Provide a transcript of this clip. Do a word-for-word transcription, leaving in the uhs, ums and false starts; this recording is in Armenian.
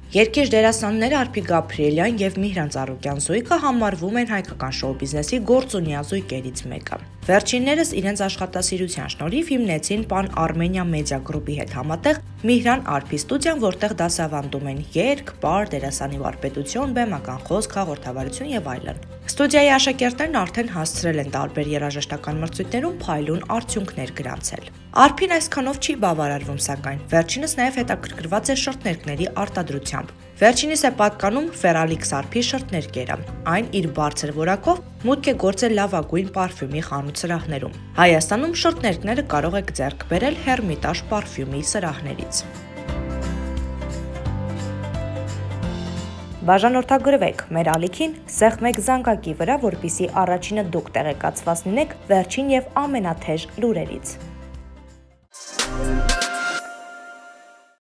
Երկիր դերասաններ Արփի Գաբրիելյան եւ Միհրան Ծառուկյան զույգը համարվում են հայկական շոու բիզնեսի գործունյա զույգերից մեկը։ Վերջիններս իրենց աշխատասիրության շնորհիվ հիմնեցին Pan Armenia Media Group-ի հետ համատեղ Միհրան Արփի ստուդիան, որտեղ դասավանդում են երգ, պար, դերասանի վարպետություն, բեմական խոսք, հաղորդավարություն եւ այլն։ Ստուդիայի աշակերտներն արդեն հասցրել են տարբեր երաժշտական մրցույթներում փայլուն արդյունքներ գրանցել։ Արփին այսքանով չի բավարարվում, սակայն վերջինս նաև հետաքրքրված է շրթներկների արտադրությամբ։ Վերջինիս է պատկանում Feralix Արփի շրթներկերը։ Այն իր բարձր որակով մուտք է գործել լավագույն պարֆյումի խանութ սրահներում։ Հայաստանում շրթներկները կարող եք ձեռք բերել Hermitage պարֆյումի սրահներից։ Բաժանորդագրվեք մեր ալիքին սեղ մեկ զանգակի վրա, որպեսզի առաջինը դուք տեղեկացված լինեք վերջին եւ ամենաթեժ լուրերից։